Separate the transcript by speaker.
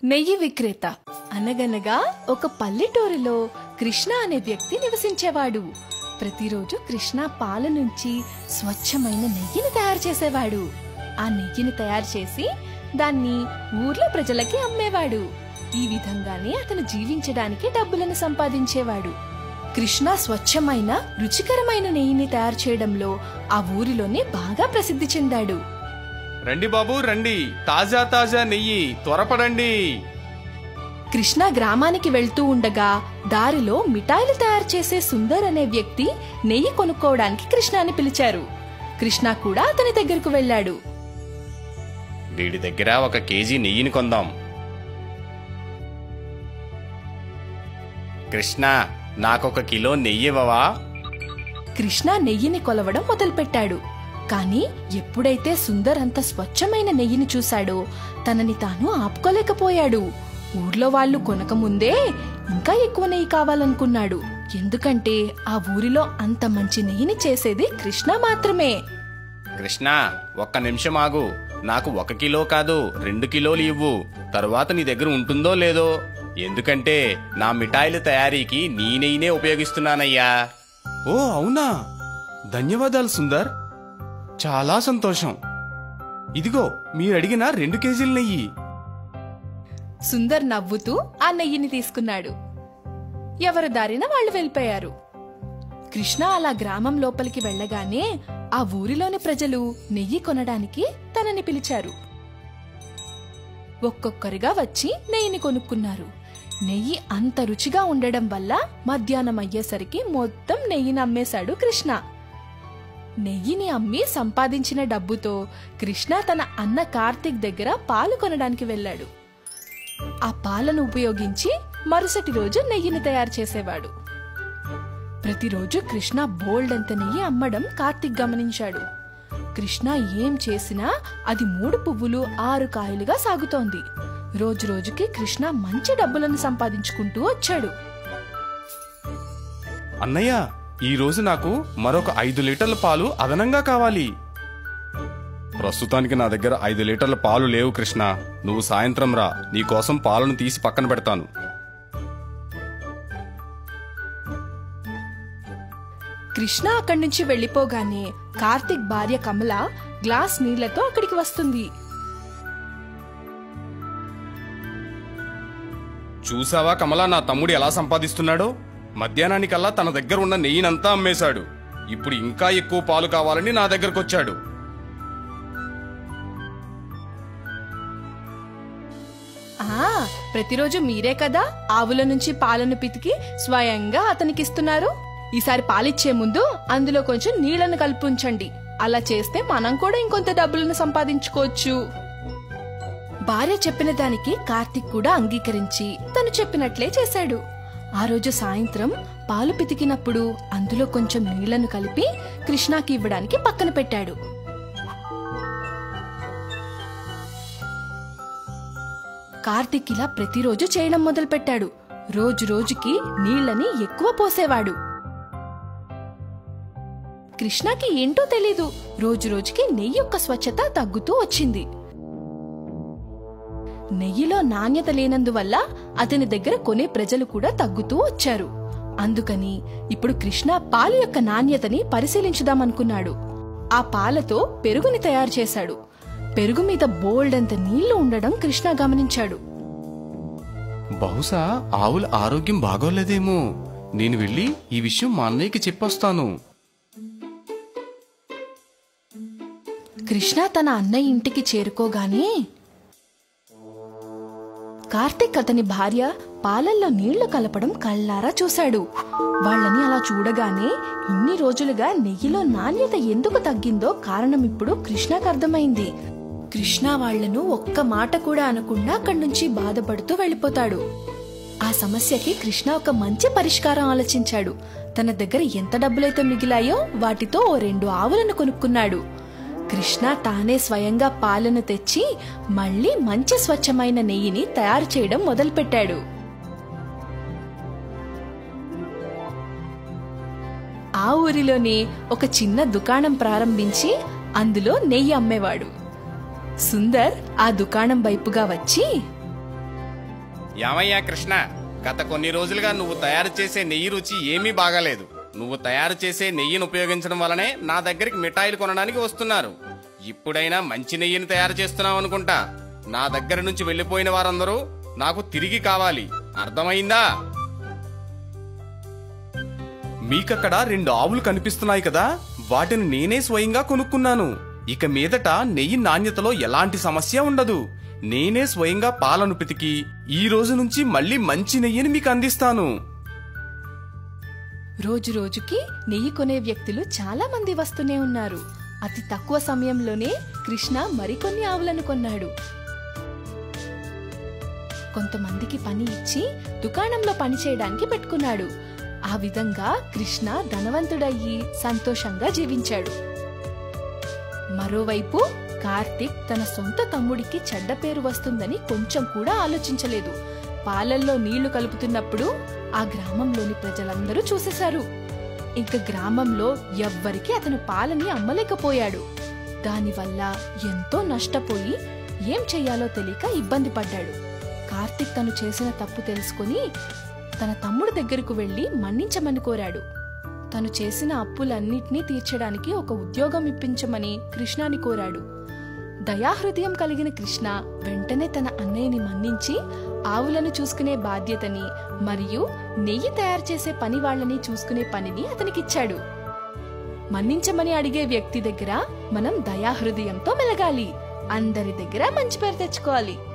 Speaker 1: నెయ్యి విక్రేత. అనగనగా ఒక పల్లెటూరులో కృష్ణ అనే వ్యక్తి నివసించేవాడు. ప్రతిరోజు కృష్ణ పాల నుంచి స్వచ్ఛమైన నెయ్యిని తయారు చేసేవాడు. ఆ నెయ్యిని తయారు చేసి దాన్ని ఊర్లో ప్రజలకి అమ్మేవాడు. ఈ విధంగానే అతను జీవించడానికి డబ్బులను సంపాదించేవాడు. కృష్ణ స్వచ్ఛమైన రుచికరమైన నెయ్యిని తయారు చేయడంలో ఆ ఊరిలోనే బాగా ప్రసిద్ధి చెందాడు.
Speaker 2: రండి బాబు రండి, తాజా తాజా నెయ్యి, త్వరపడండి.
Speaker 1: కృష్ణ గ్రామానికి వెళ్తూ ఉండగా దారిలో మిఠాయిలు తయారు చేసే సుందర్ అనే వ్యక్తి నెయ్యి కొనుక్కోవడానికి కృష్ణని పిలిచారు. కృష్ణ కూడా అతని దగ్గరకు వెళ్ళాడు.
Speaker 2: వీడి దగ్గర 1 కేజీ నెయ్యిని కొందాం. కృష్ణ, నాకొక కిలో నెయ్యి ఇవ్వవా?
Speaker 1: కృష్ణ నెయ్యిని కొలవడం మొదలుపెట్టాడు. కాని ఎప్పుడైతే సుందర్ అంత స్వచ్ఛమైన నెయ్యిని చూశాడో తనని తాను ఆపుకోలేకపోయాడు. ఊర్లో వాళ్ళు కొనకముందే ఇంకా ఎక్కువ నెయ్యి కావాలనుకున్నాడు. ఎందుకంటే ఆ ఊరిలో అంత మంచి నెయ్యిని చేసేది కృష్ణ మాత్రమే.
Speaker 2: కృష్ణ, 1 నిమిషం ఆగు. నాకు 1 కిలో కాదు 2 కిలోలు ఇవ్వు. తరువాత నీ దగ్గర ఉంటుందో లేదో. ఎందుకంటే నా మిఠాయిల తయారీకి నీ నెయ్యినే ఉపయోగిస్తున్నానయ్యా. ఓ అవునా, ధన్యవాదాలు సుందర్, చాలా సంతోషం. ఇదిగో మీరడిగిన 2 కేజీల నెయ్యి.
Speaker 1: సుందర్ నవ్వుతూ ఆ నెయ్యిని తీసుకున్నాడు. ఎవరి దారిన వాళ్ళు వెళ్ళిపోయారు. కృష్ణ అలా గ్రామం లోపలికి వెళ్లగానే ఆ ఊరిలోని ప్రజలు నెయ్యి కొనడానికి తనని పిలిచారు. ఒక్కొక్కరిగా వచ్చి నెయ్యిని కొనుక్కున్నారు. నెయ్యి అంత రుచిగా ఉండడం వల్ల మధ్యాహ్నం అయ్యేసరికి మొత్తం నెయ్యిని అమ్మేశాడు కృష్ణ. నెయ్యిని అమ్మి సంపాదించిన డబ్బుతో కృష్ణ తన అన్న కార్తీక్ దగ్గర పాలు కొనడానికి వెళ్ళాడు. ఆ పాలను ఉపయోగించి మరుసటి రోజు నెయ్యిని తయారు చేసేవాడు. ప్రతిరోజు కృష్ణ బోల్డంత నెయ్యి అమ్మడం కార్తీక్ గమనించాడు. కృష్ణ ఏం చేసినా అది 3 పువ్వులు 6 కాయలుగా సాగుతోంది. రోజు రోజుకి కృష్ణ మంచి డబ్బులను సంపాదించుకుంటూ వచ్చాడు.
Speaker 2: అన్నయ్య, ఈ రోజు నాకు మరొక 5 లీటర్ల పాలు అదనంగా కావాలి. ప్రస్తుతానికి నా దగ్గర 5 లీటర్ల పాలు లేవు కృష్ణ. నువ్వు సాయంత్రం రా, నీకోసం పాలను తీసి పక్కన పెడతాను.
Speaker 1: కృష్ణ అక్కడి నుంచి వెళ్లిపోగానే కార్తీక్ భార్య కమల గ్లాస్ నీళ్లతో అక్కడికి వస్తుంది.
Speaker 2: చూసావా కమలా, నా తమ్ముడు ఎలా సంపాదిస్తున్నాడో? మధ్యాహ్నానికల్లా తన దగ్గర ఉన్న నెయ్యినంతా అమ్మేశాడు. ఇప్పుడు ఇంకా ఎక్కువ పాలు కావాలని నా దగ్గరకొచ్చాడు.
Speaker 1: ప్రతిరోజు మీరే కదా ఆవుల నుంచి పాలను పితికి స్వయంగా అతనికిస్తున్నారు. ఈసారి పాలిచ్చే ముందు అందులో కొంచెం నీళ్లను కలిపి ఉంచండి. అలా చేస్తే మనం కూడా ఇంకొంత డబ్బులను సంపాదించుకోవచ్చు. భార్య చెప్పిన దానికి కార్తీక్ కూడా అంగీకరించి తను చెప్పినట్లే చేశాడు. ఆ రోజు సాయంత్రం పాలు పితికినప్పుడు అందులో కొంచెం నీళ్లను కలిపి కృష్ణకి ఇవ్వడానికి పక్కన పెట్టాడు. కార్తీక్ ఇలా ప్రతిరోజు చేయడం మొదలుపెట్టాడు. రోజు రోజుకి నీళ్లని ఎక్కువ పోసేవాడు. కృష్ణకి ఏంటో తెలీదు, రోజు రోజుకి నెయ్యి యొక్క స్వచ్ఛత తగ్గుతూ వచ్చింది. నెయ్యిలో నాణ్యత లేనందువల్ల అతని దగ్గర కొనే ప్రజలు కూడా తగ్గుతూ వచ్చారు. అందుకని ఇప్పుడు కృష్ణ పాలు యొక్క నాణ్యతని పరిశీలించుదామనుకున్నాడు. ఆ పాలతో పెరుగుని తయారు చేశాడు. పెరుగు మీద బోల్డంత నీళ్లు ఉండడం కృష్ణ గమనించాడు.
Speaker 2: బహుశా ఆవుల ఆరోగ్యం బాగోలేదేమో. నేను వెళ్ళి ఈ విషయం మా అన్నయ్యకి చెప్పొస్తాను.
Speaker 1: కృష్ణ తన అన్నయ్య ఇంటికి చేరుకోగానే కార్తీక్ అతని భార్య పాలల్లో నీళ్లు కలపడం కళ్ళారా చూశాడు. వాళ్ళని అలా చూడగానే ఇన్ని రోజులుగా నెయ్యిలో నాణ్యత ఎందుకు తగ్గిందో కారణం ఇప్పుడు కృష్ణకు అర్థమైంది. కృష్ణ వాళ్లను ఒక్క మాట కూడా అనకుండా అక్కడి నుంచి బాధపడుతూ వెళ్లిపోతాడు. ఆ సమస్యకి కృష్ణ ఒక మంచి పరిష్కారం ఆలోచించాడు. తన దగ్గర ఎంత డబ్బులైతే మిగిలాయో వాటితో ఓ 2 ఆవులను కొనుక్కున్నాడు. కృష్ణ తానే స్వయంగా పాలను తెచ్చి మళ్లీ మంచి స్వచ్ఛమైన నెయ్యిని తయారు చేయడం మొదలుపెట్టాడు. ఆ ఊరిలోనే ఒక చిన్న దుకాణం ప్రారంభించి అందులో నెయ్యి అమ్మేవాడు. సుందర్ ఆ దుకాణం వైపుగా వచ్చి,
Speaker 2: ఏమయ్యా కృష్ణ, గత కొన్ని రోజులుగా నువ్వు తయారు చేసే నెయ్యి రుచి ఏమీ బాగాలేదు. నువ్వు తయారు చేసే నెయ్యిని ఉపయోగించడం వల్లనే నా దగ్గరికి మిఠాయిలు కొనడానికి వస్తున్నారు. ఇప్పుడైనా మంచి నెయ్యిని తయారు చేస్తున్నావు అనుకుంటా. నా దగ్గర నుంచి వెళ్లిపోయిన వారందరూ నాకు తిరిగి కావాలి, అర్థమైందా? మీకక్కడ 2 ఆవులు కనిపిస్తున్నాయి కదా, వాటిని నేనే స్వయంగా కొనుక్కున్నాను. ఇక మీదట నెయ్యి నాణ్యతలో ఎలాంటి సమస్య ఉండదు. నేనే స్వయంగా పాలను పితికి ఈ రోజు నుంచి మళ్ళీ మంచి నెయ్యిని మీకు అందిస్తాను.
Speaker 1: రోజు రోజుకి నెయ్యి కొనే వ్యక్తులు చాలా మంది వస్తూనే ఉన్నారు. అతి తక్కువ సమయంలోనే కృష్ణ మరికొన్ని ఆవులను కొన్నాడు. కొంతమందికి పని ఇచ్చి దుకాణంలో పని చేయడానికి పెట్టుకున్నాడు. ఆ విధంగా కృష్ణ ధనవంతుడయ్యి సంతోషంగా జీవించాడు. మరోవైపు కార్తీక్ తన సొంత తమ్ముడికి చెడ్డ పేరు వస్తుందని కొంచెం కూడా ఆలోచించలేదు. పాలల్లో నీళ్లు కలుపుతున్నప్పుడు ఆ గ్రామంలోని ప్రజలందరూ చూసేశారు. ఇంక గ్రామంలో ఎవ్వరికీ అతను పాలని అమ్మలేకపోయాడు. దానివల్ల ఎంతో నష్టపోయి ఏం చెయ్యాలో తెలియక ఇబ్బంది పడ్డాడు. కార్తీక్ తను చేసిన తప్పు తెలుసుకుని తన తమ్ముడి దగ్గరకు వెళ్లి మన్నించమని కోరాడు. తను చేసిన అప్పులన్నిటినీ తీర్చడానికి ఒక ఉద్యోగం ఇప్పించమని కృష్ణని కోరాడు. దయాహృదయం కలిగిన కృష్ణ వెంటనే తన అన్నయ్యని మన్నించి ఆవులను చూసుకునే బాధ్యతని మరియు నెయ్యి తయారు చేసే పని వాళ్ళని చూసుకునే పనిని అతనికిచ్చాడు. మన్నించమని అడిగే వ్యక్తి దగ్గర మనం దయాహృదయంతో మెలగాలి. అందరి దగ్గర మంచి పేరు తెచ్చుకోవాలి.